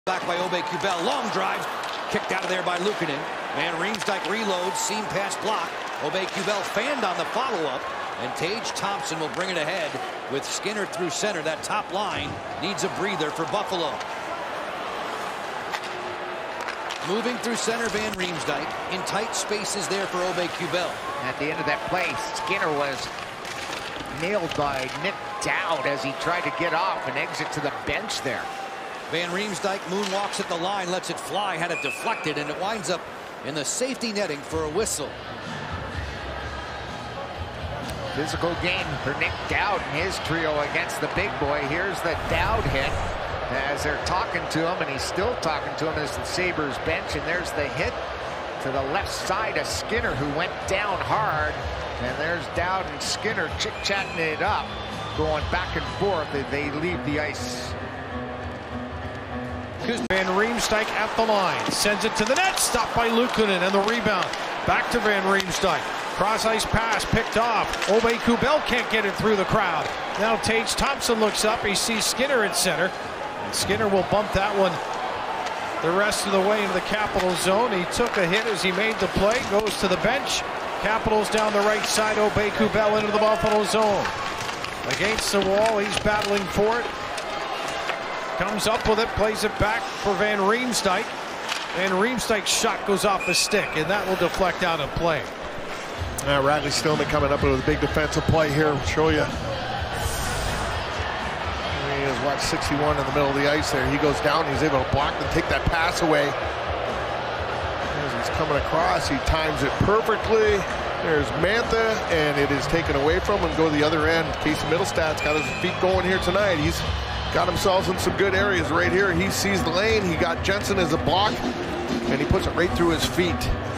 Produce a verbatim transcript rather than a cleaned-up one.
Back by Aube-Kubel, long drive, kicked out of there by Luukkonen. Van Riemsdyk reloads, seam pass block. Aube-Kubel fanned on the follow-up, and Tage Thompson will bring it ahead with Skinner through center. That top line needs a breather for Buffalo. Moving through center, Van Riemsdyk in tight spaces there for Aube-Kubel. At the end of that play, Skinner was nailed by Nick Dowd as he tried to get off and exit to the bench there. Van Riemsdyk moonwalks at the line, lets it fly, had it deflected, and it winds up in the safety netting for a whistle. Physical game for Nick Dowd and his trio against the big boy. Here's the Dowd hit as they're talking to him, and he's still talking to him as the Sabres bench. And there's the hit to the left side of Skinner, who went down hard. And there's Dowd and Skinner chit-chatting it up, going back and forth as they leave the ice. Van Riemsdyk at the line, sends it to the net, stopped by Luukkonen, and the rebound back to Van Riemsdyk. Cross ice pass picked off. Aube-Kubel can't get it through the crowd. Now Tage Thompson looks up, he sees Skinner at center, and Skinner will bump that one the rest of the way into the Capitals zone. He took a hit as he made the play, goes to the bench. Capitals down the right side, Aube-Kubel into the Buffalo zone. Against the wall, he's battling for it. Comes up with it, plays it back for Van Riemsdyk. And Riemsdyk's shot goes off the stick, and that will deflect out of play. Uh, Radley Stillman coming up with a big defensive play here. We'll show you. He has watched sixty-one in the middle of the ice there. He goes down, he's able to block and take that pass away. As he's coming across, he times it perfectly. There's Mantha, and it is taken away from him. Go to the other end. Casey Middlestad's got his feet going here tonight. He's got himself in some good areas right here. He sees the lane. He got Jensen as a block, and he puts it right through his feet.